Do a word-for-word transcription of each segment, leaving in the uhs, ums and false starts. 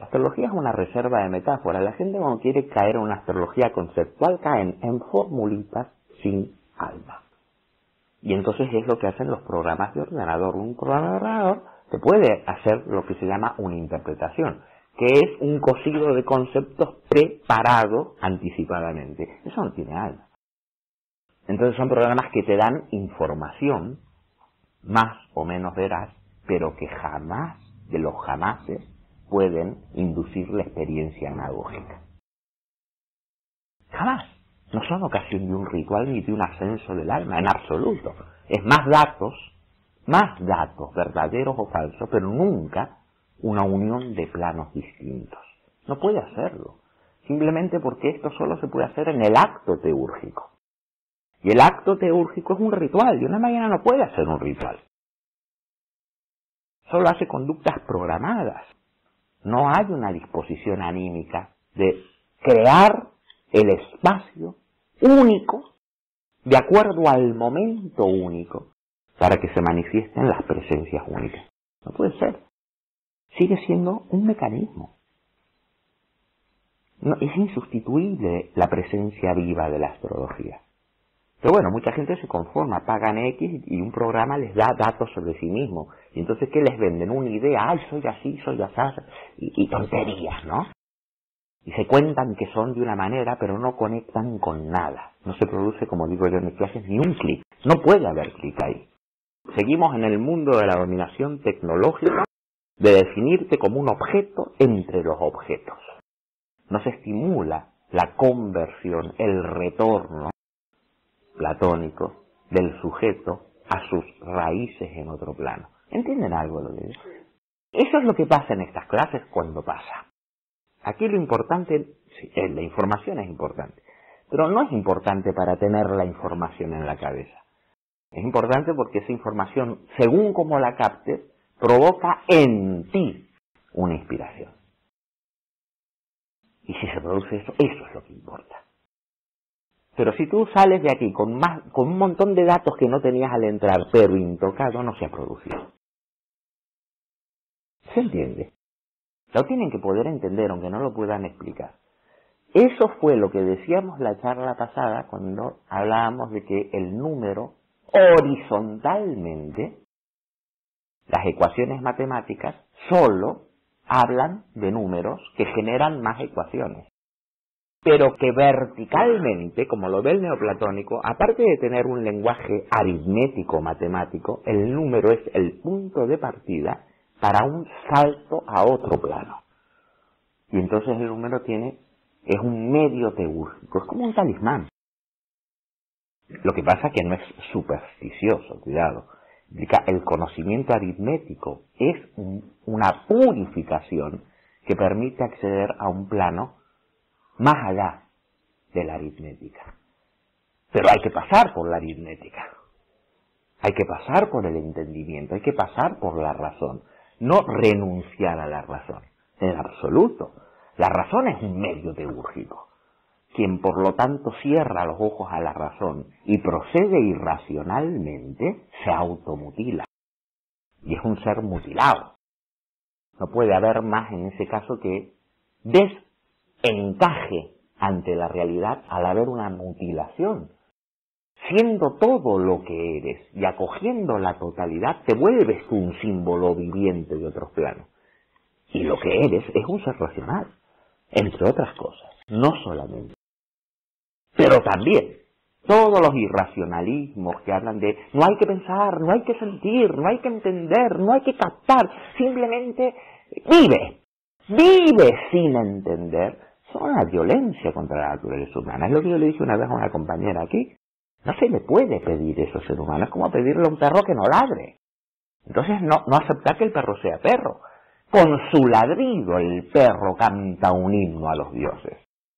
La astrología es una reserva de metáforas. La gente cuando quiere caer en una astrología conceptual caen en formulitas sin alma. Y entonces es lo que hacen los programas de ordenador. Un programa de ordenador te puede hacer lo que se llama una interpretación, que es un cocido de conceptos preparado anticipadamente. Eso no tiene alma. Entonces son programas que te dan información, más o menos veraz, pero que jamás, de los jamases, pueden inducir la experiencia anagógica. Jamás. No son ocasión de un ritual ni de un ascenso del alma, en absoluto. Es más datos, más datos, verdaderos o falsos, pero nunca una unión de planos distintos. No puede hacerlo. Simplemente porque esto solo se puede hacer en el acto teúrgico. Y el acto teúrgico es un ritual, y una mañana no puede hacer un ritual. Solo hace conductas programadas. No hay una disposición anímica de crear el espacio único, de acuerdo al momento único, para que se manifiesten las presencias únicas. No puede ser. Sigue siendo un mecanismo. No, es insustituible la presencia viva de la astrología. Pero bueno, mucha gente se conforma, pagan X y un programa les da datos sobre sí mismo. Y entonces, ¿qué les venden? Una idea, ay, soy así, soy así, y, y tonterías, ¿no? Y se cuentan que son de una manera, pero no conectan con nada. No se produce, como digo yo en mis clases, ni un clic. No puede haber clic ahí. Seguimos en el mundo de la dominación tecnológica, de definirte como un objeto entre los objetos. No se estimula la conversión, el retorno platónico del sujeto a sus raíces en otro plano. ¿Entienden algo de lo que digo? Eso es lo que pasa en estas clases cuando pasa. Aquí lo importante, sí, la información es importante, pero no es importante para tener la información en la cabeza. Es importante porque esa información, según como la captes, provoca en ti una inspiración. Y si se produce eso, eso es lo que importa. Pero si tú sales de aquí con, más, con un montón de datos que no tenías al entrar, pero intocado, no se ha producido. ¿Se entiende? Lo tienen que poder entender, aunque no lo puedan explicar. Eso fue lo que decíamos la charla pasada cuando hablábamos de que el número, horizontalmente, las ecuaciones matemáticas solo hablan de números que generan más ecuaciones. Pero que verticalmente, como lo ve el neoplatónico, aparte de tener un lenguaje aritmético matemático, el número es el punto de partida para un salto a otro plano. Y entonces el número tiene, es un medio teúrgico, es como un talismán. Lo que pasa es que no es supersticioso, cuidado. El conocimiento aritmético es un, una purificación que permite acceder a un plano más allá de la aritmética. Pero hay que pasar por la aritmética. Hay que pasar por el entendimiento, hay que pasar por la razón. No renunciar a la razón, en absoluto. La razón es un medio teúrgico. Quien por lo tanto cierra los ojos a la razón y procede irracionalmente, se automutila. Y es un ser mutilado. No puede haber más en ese caso que desencaje ante la realidad al haber una mutilación. Siendo todo lo que eres y acogiendo la totalidad, te vuelves un símbolo viviente de otros planos. Y lo que eres es un ser racional, entre otras cosas, no solamente. Pero también, todos los irracionalismos que hablan de no hay que pensar, no hay que sentir, no hay que entender, no hay que captar, simplemente vive, vive sin entender, son una violencia contra la naturaleza humana. Es lo que yo le dije una vez a una compañera aquí. No se le puede pedir eso al ser humano, es como pedirle a un perro que no ladre. Entonces no, no aceptar que el perro sea perro. Con su ladrido el perro canta un himno a los dioses.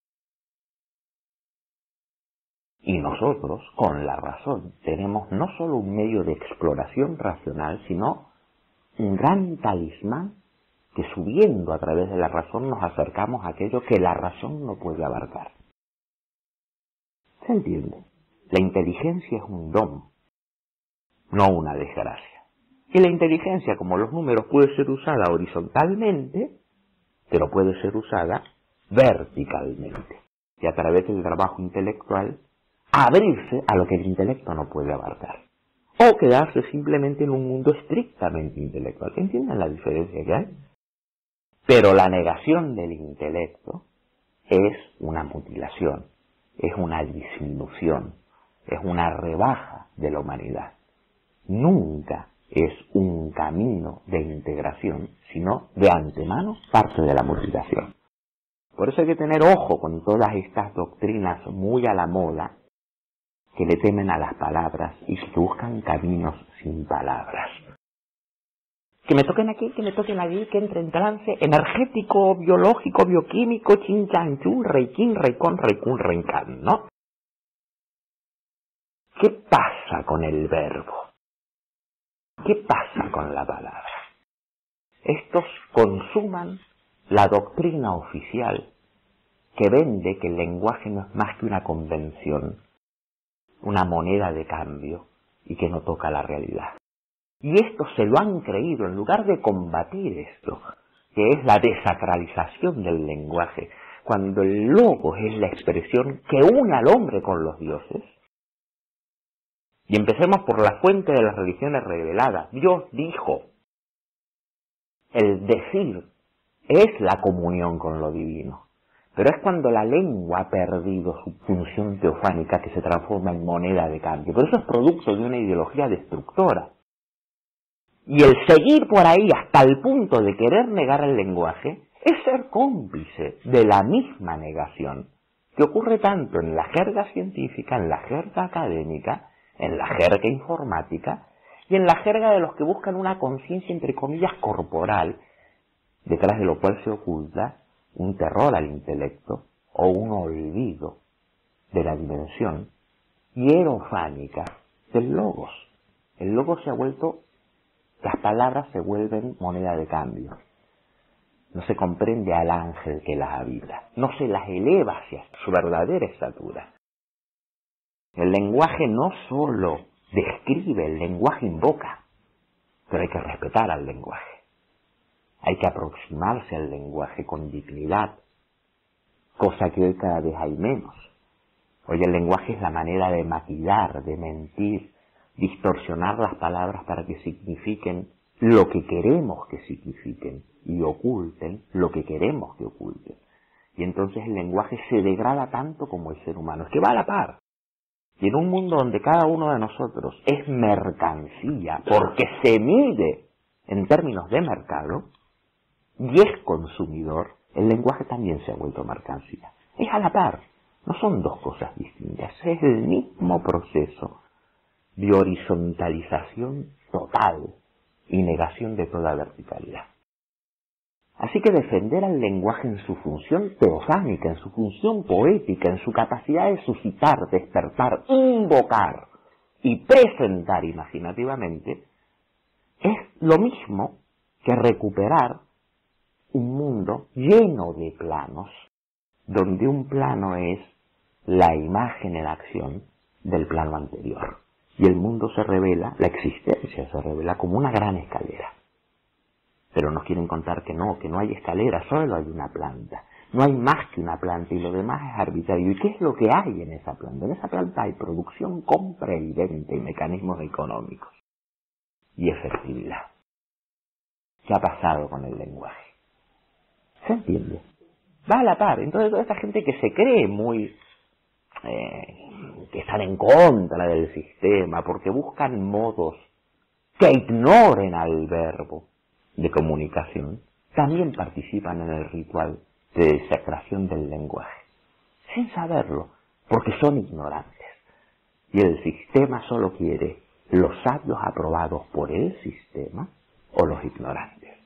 Y nosotros, con la razón, tenemos no solo un medio de exploración racional, sino un gran talismán que subiendo a través de la razón nos acercamos a aquello que la razón no puede abarcar. ¿Se entiende? La inteligencia es un don, no una desgracia. Y la inteligencia, como los números, puede ser usada horizontalmente, pero puede ser usada verticalmente. Y a través del trabajo intelectual, abrirse a lo que el intelecto no puede abarcar. O quedarse simplemente en un mundo estrictamente intelectual. ¿Entienden la diferencia que hay? Pero la negación del intelecto es una mutilación, es una disminución, es una rebaja de la humanidad. Nunca es un camino de integración, sino de antemano parte de la mutilación. Por eso hay que tener ojo con todas estas doctrinas muy a la moda, que le temen a las palabras y que buscan caminos sin palabras. Que me toquen aquí, que me toquen allí, que entre en trance energético, biológico, bioquímico, chin, chan, chun, reikin, reicon, reicun, reincan, ¿no? ¿Qué pasa con el verbo? ¿Qué pasa con la palabra? Estos consuman la doctrina oficial que vende que el lenguaje no es más que una convención, una moneda de cambio y que no toca la realidad. Y esto se lo han creído en lugar de combatir esto, que es la desacralización del lenguaje, cuando el logos es la expresión que une al hombre con los dioses. Y empecemos por la fuente de las religiones reveladas. Dios dijo. El decir es la comunión con lo divino. Pero es cuando la lengua ha perdido su función teofánica que se transforma en moneda de cambio. Pero eso es producto de una ideología destructora. Y el seguir por ahí hasta el punto de querer negar el lenguaje es ser cómplice de la misma negación que ocurre tanto en la jerga científica, en la jerga académica, en la jerga informática y en la jerga de los que buscan una conciencia entre comillas corporal, detrás de lo cual se oculta un terror al intelecto o un olvido de la dimensión hierofánica del logos. El logos se ha vuelto, las palabras se vuelven moneda de cambio. No se comprende al ángel que las habita, no se las eleva hacia su verdadera estatura. El lenguaje no solo describe, el lenguaje invoca, pero hay que respetar al lenguaje. Hay que aproximarse al lenguaje con dignidad, cosa que hoy cada vez hay menos. Hoy el lenguaje es la manera de maquillar, de mentir, distorsionar las palabras para que signifiquen lo que queremos que signifiquen y oculten lo que queremos que oculten. Y entonces el lenguaje se degrada tanto como el ser humano, es que va a la par. Y en un mundo donde cada uno de nosotros es mercancía, porque se mide en términos de mercado, y es consumidor, el lenguaje también se ha vuelto mercancía. Es a la par, no son dos cosas distintas, es el mismo proceso de horizontalización total y negación de toda verticalidad. Así que defender al lenguaje en su función teofánica, en su función poética, en su capacidad de suscitar, despertar, invocar y presentar imaginativamente, es lo mismo que recuperar un mundo lleno de planos, donde un plano es la imagen en acción del plano anterior. Y el mundo se revela, la existencia se revela como una gran escalera. Pero nos quieren contar que no, que no hay escalera, solo hay una planta. No hay más que una planta y lo demás es arbitrario. ¿Y qué es lo que hay en esa planta? En esa planta hay producción, compra y venta y mecanismos económicos. Y efectividad. ¿Qué ha pasado con el lenguaje? ¿Se entiende? Va a la par. Entonces toda esta gente que se cree muy... Eh, que están en contra del sistema porque buscan modos que ignoren al verbo de comunicación, también participan en el ritual de desacración del lenguaje, sin saberlo, porque son ignorantes. Y el sistema solo quiere los sabios aprobados por el sistema o los ignorantes.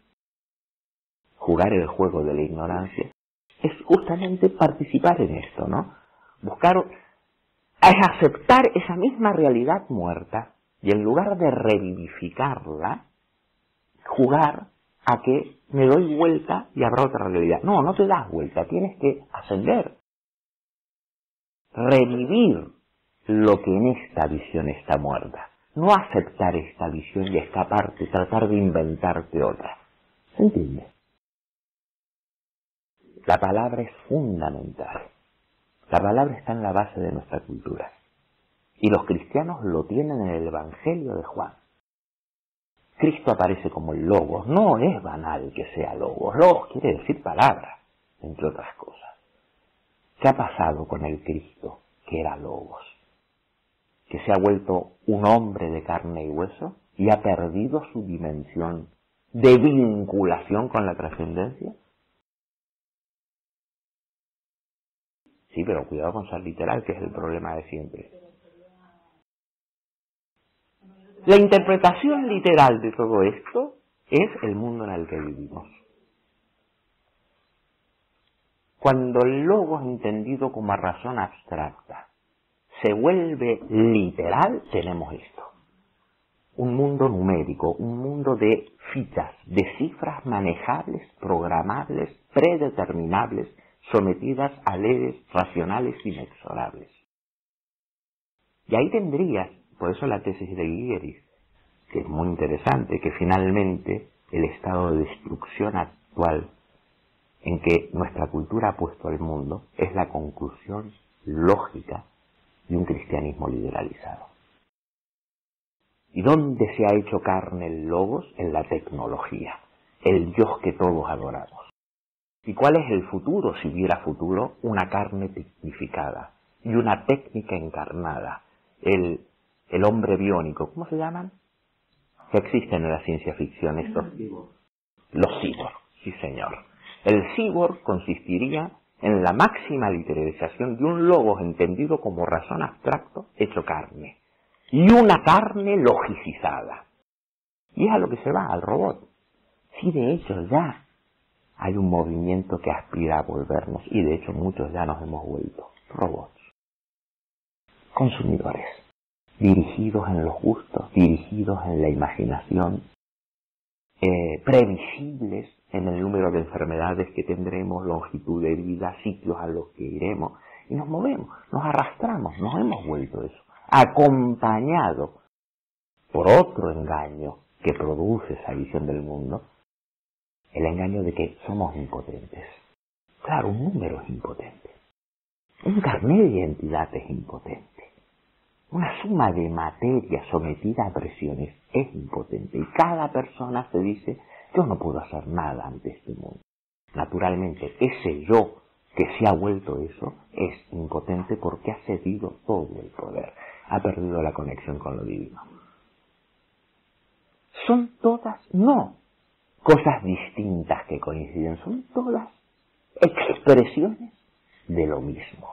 Jugar el juego de la ignorancia es justamente participar en esto, ¿no? Buscar, es aceptar esa misma realidad muerta y en lugar de revivificarla, jugar a que me doy vuelta y habrá otra realidad. No, no te das vuelta, tienes que ascender. Revivir lo que en esta visión está muerta. No aceptar esta visión y escaparte, tratar de inventarte otra. ¿Se entiende? La palabra es fundamental. La palabra está en la base de nuestra cultura. Y los cristianos lo tienen en el Evangelio de Juan. Cristo aparece como el Logos. No es banal que sea Logos. Logos quiere decir palabra, entre otras cosas. ¿Qué ha pasado con el Cristo que era Logos? Que se ha vuelto un hombre de carne y hueso y ha perdido su dimensión de vinculación con la trascendencia. Sí, pero cuidado con ser literal, que es el problema de siempre. La interpretación literal de todo esto es el mundo en el que vivimos. Cuando el logos entendido como razón abstracta se vuelve literal, tenemos esto. Un mundo numérico, un mundo de fichas, de cifras manejables, programables, predeterminables, sometidas a leyes racionales inexorables. Y ahí tendrías, por eso la tesis de Guigueris, que es muy interesante, que finalmente el estado de destrucción actual en que nuestra cultura ha puesto al mundo es la conclusión lógica de un cristianismo liberalizado. ¿Y dónde se ha hecho carne el logos? En la tecnología, el Dios que todos adoramos. ¿Y cuál es el futuro, si hubiera futuro? Una carne tecnificada y una técnica encarnada. El, el hombre biónico, ¿cómo se llaman? Que existen en la ciencia ficción estos. Los cyborg, sí señor. El cyborg consistiría en la máxima literalización de un logos entendido como razón abstracto hecho carne. Y una carne logicizada. Y es a lo que se va, al robot. Sí, de hecho ya hay un movimiento que aspira a volvernos, y de hecho muchos ya nos hemos vuelto robots. Consumidores, dirigidos en los gustos, dirigidos en la imaginación, eh, previsibles en el número de enfermedades que tendremos, longitud de vida, sitios a los que iremos, y nos movemos, nos arrastramos, nos hemos vuelto eso, acompañado por otro engaño que produce esa visión del mundo, el engaño de que somos impotentes. Claro, un número es impotente. Un carnet de identidad es impotente. Una suma de materia sometida a presiones es impotente. Y cada persona se dice, yo no puedo hacer nada ante este mundo. Naturalmente, ese yo que se ha vuelto eso es impotente porque ha cedido todo el poder. Ha perdido la conexión con lo divino. Son todas, no cosas distintas que coinciden, son todas expresiones de lo mismo.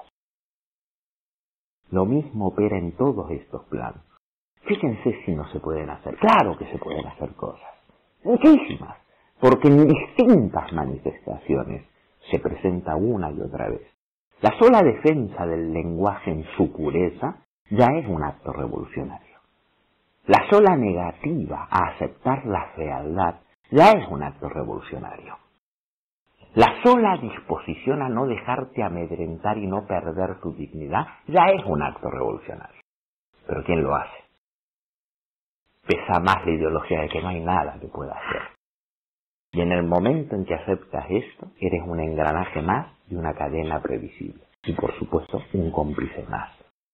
Lo mismo opera en todos estos planos. Fíjense si no se pueden hacer. Claro que se pueden hacer cosas. Muchísimas. Porque en distintas manifestaciones se presenta una y otra vez. La sola defensa del lenguaje en su pureza ya es un acto revolucionario. La sola negativa a aceptar la fealdad ya es un acto revolucionario. La sola disposición a no dejarte amedrentar y no perder tu dignidad ya es un acto revolucionario. Pero ¿quién lo hace? Pesa más la ideología de que no hay nada que pueda hacer. Y en el momento en que aceptas esto, eres un engranaje más de una cadena previsible. Y por supuesto, un cómplice más.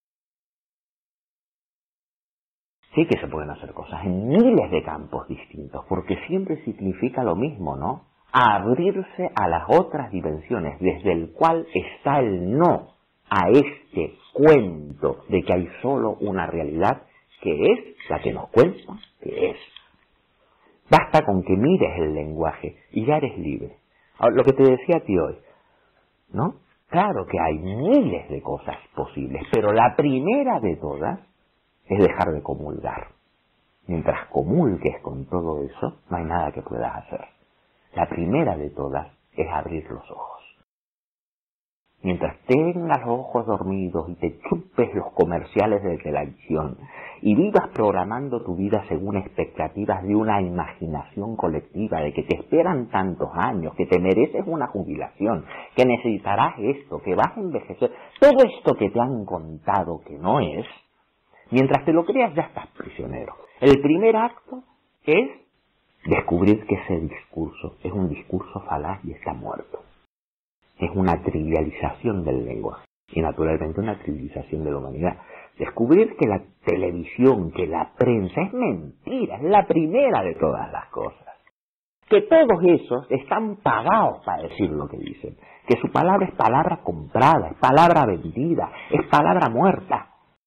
Sí que se pueden hacer cosas en miles de campos distintos, porque siempre significa lo mismo, ¿no? Abrirse a las otras dimensiones, desde el cual está el no a este cuento de que hay solo una realidad, que es la que nos cuenta que es. Basta con que mires el lenguaje y ya eres libre. Ahora, lo que te decía a ti hoy, ¿no? Claro que hay miles de cosas posibles, pero la primera de todas es dejar de comulgar. Mientras comulgues con todo eso, no hay nada que puedas hacer. La primera de todas es abrir los ojos. Mientras tengas los ojos dormidos y te chupes los comerciales de televisión y vivas programando tu vida según expectativas de una imaginación colectiva, de que te esperan tantos años, que te mereces una jubilación, que necesitarás esto, que vas a envejecer, todo esto que te han contado que no es, mientras te lo creas ya estás prisionero. El primer acto es descubrir que ese discurso es un discurso falaz y está muerto. es una trivialización del lenguaje y naturalmente una trivialización de la humanidad. Descubrir que la televisión, que la prensa es mentira, es la primera de todas las cosas. Que todos esos están pagados para decir lo que dicen. Que su palabra es palabra comprada, es palabra vendida, es palabra muerta.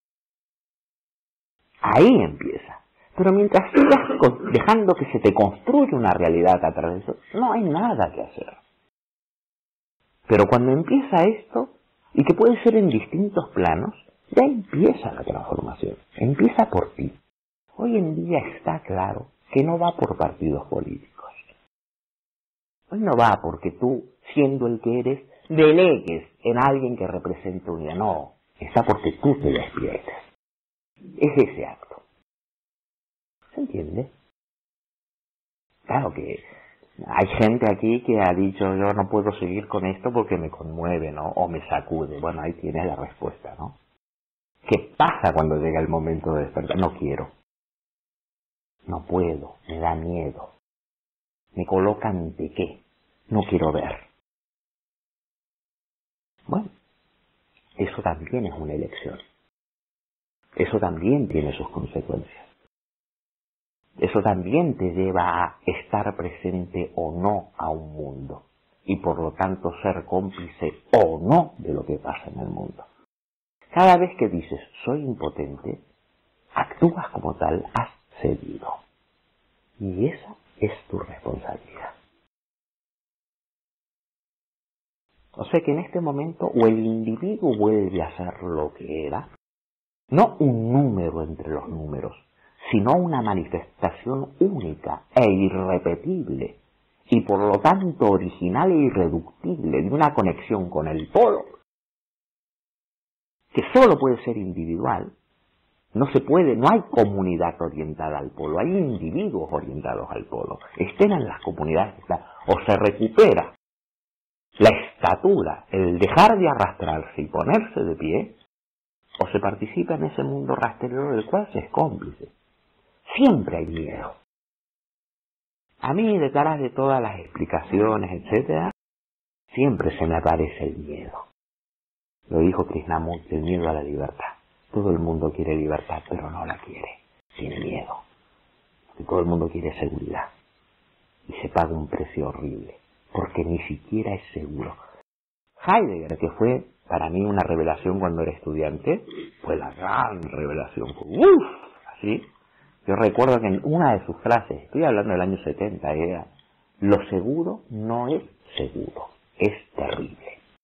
Ahí empieza. Pero mientras sigas dejando que se te construya una realidad a través de eso, no hay nada que hacer. Pero cuando empieza esto, y que puede ser en distintos planos, ya empieza la transformación. Empieza por ti. Hoy en día está claro que no va por partidos políticos. Hoy no va porque tú, siendo el que eres, delegues en alguien que represente unidad. No, está porque tú te despiertes. Es ese acto. ¿Se entiende? Claro que hay gente aquí que ha dicho yo no puedo seguir con esto porque me conmueve, ¿no? O me sacude. Bueno, ahí tienes la respuesta, ¿no? ¿Qué pasa cuando llega el momento de despertar? No quiero. No puedo. Me da miedo. Me coloca ante qué. No quiero ver. Bueno, eso también es una elección. Eso también tiene sus consecuencias. Eso también te lleva a estar presente o no a un mundo. Y por lo tanto ser cómplice o no de lo que pasa en el mundo. Cada vez que dices soy impotente, actúas como tal, has cedido. Y esa es tu responsabilidad. O sea que en este momento o el individuo vuelve a ser lo que era, no un número entre los números, sino una manifestación única e irrepetible, y por lo tanto original e irreductible de una conexión con el polo, que solo puede ser individual. No se puede, no hay comunidad orientada al polo, hay individuos orientados al polo. Estén en las comunidades, o se recupera la estatura, el dejar de arrastrarse y ponerse de pie, o se participa en ese mundo rastrero del cual se es cómplice. Siempre hay miedo. A mí, detrás de todas las explicaciones, etcétera, siempre se me aparece el miedo. Lo dijo Krishnamurti, el miedo a la libertad. Todo el mundo quiere libertad, pero no la quiere. Tiene miedo. Porque todo el mundo quiere seguridad. Y se paga un precio horrible, porque ni siquiera es seguro. Heidegger, que fue para mí una revelación cuando era estudiante, fue la gran revelación. ¡Uf! Así. Yo recuerdo que en una de sus frases, estoy hablando del año setenta, era: lo seguro no es seguro, es terrible.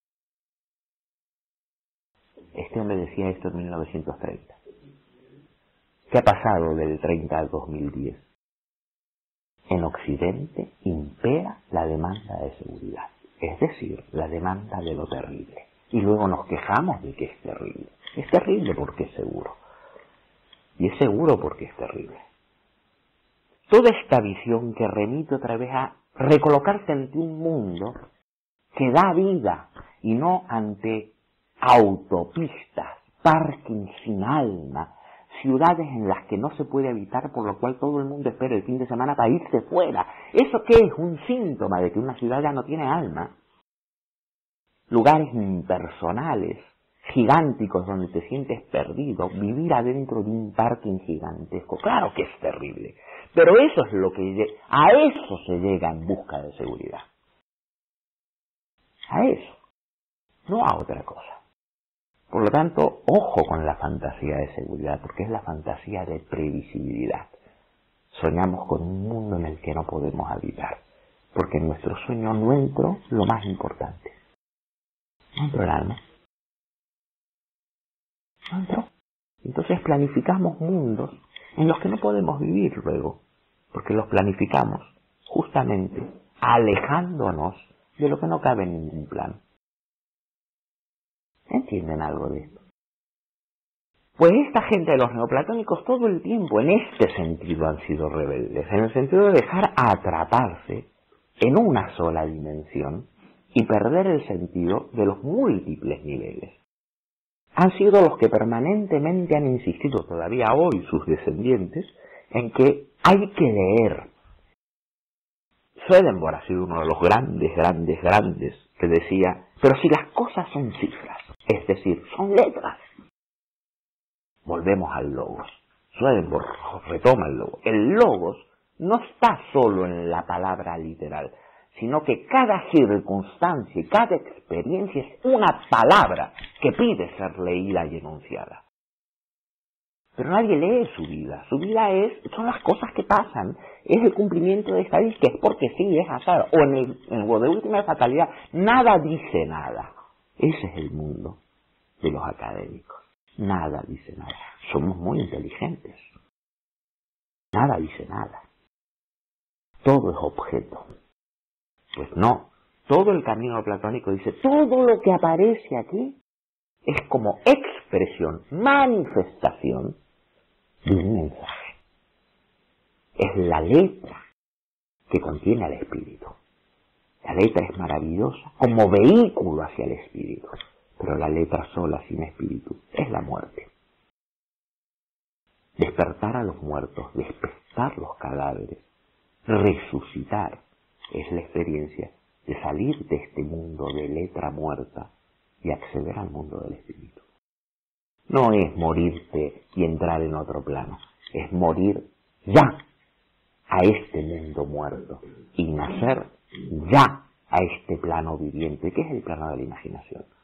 Este hombre decía esto en mil novecientos treinta. ¿Qué ha pasado del treinta al dos mil diez? En Occidente impera la demanda de seguridad, es decir, la demanda de lo terrible. Y luego nos quejamos de que es terrible. Es terrible porque es seguro. Y es seguro porque es terrible. Toda esta visión que remite otra vez a recolocarse ante un mundo que da vida y no ante autopistas, parking sin alma, ciudades en las que no se puede habitar, por lo cual todo el mundo espera el fin de semana para irse fuera. ¿Eso qué es? Un síntoma de que una ciudad ya no tiene alma. Lugares impersonales, gigánticos, donde te sientes perdido, vivir adentro de un parking gigantesco. Claro que es terrible, pero eso es lo que a eso se llega en busca de seguridad. A eso, no a otra cosa. Por lo tanto, ojo con la fantasía de seguridad, porque es la fantasía de previsibilidad. Soñamos con un mundo en el que no podemos habitar, porque en nuestro sueño no entró lo más importante. No entró el alma. No entró. Entonces planificamos mundos en los que no podemos vivir luego, porque los planificamos justamente alejándonos de lo que no cabe en ningún plano. ¿Entienden algo de esto? Pues esta gente de los neoplatónicos todo el tiempo en este sentido han sido rebeldes, en el sentido de dejar atraparse en una sola dimensión y perder el sentido de los múltiples niveles. Han sido los que permanentemente han insistido, todavía hoy sus descendientes, en que hay que leer. Swedenborg ha sido uno de los grandes, grandes, grandes que decía Pero si las cosas son cifras, es decir, son letras, volvemos al logos. Swedenborg retoma el logos. El logos no está solo en la palabra literal, sino que cada circunstancia y cada experiencia es una palabra que pide ser leída y enunciada. Pero nadie lee su vida. Su vida es, son las cosas que pasan. Es el cumplimiento de estadísticas, es porque sí, es azar. O en el, en el de última fatalidad, nada dice nada. Ese es el mundo de los académicos. Nada dice nada. Somos muy inteligentes. Nada dice nada. Todo es objeto. Pues no. Todo el camino platónico dice, todo lo que aparece aquí es como expresión, manifestación de un mensaje. Es la letra que contiene al espíritu. La letra es maravillosa como vehículo hacia el espíritu, pero la letra sola sin espíritu es la muerte. Despertar a los muertos, despertar los cadáveres, resucitar, es la experiencia de salir de este mundo de letra muerta y acceder al mundo del espíritu. No es morirte y entrar en otro plano, es morir ya a este mundo muerto y nacer ya a este plano viviente, que es el plano de la imaginación.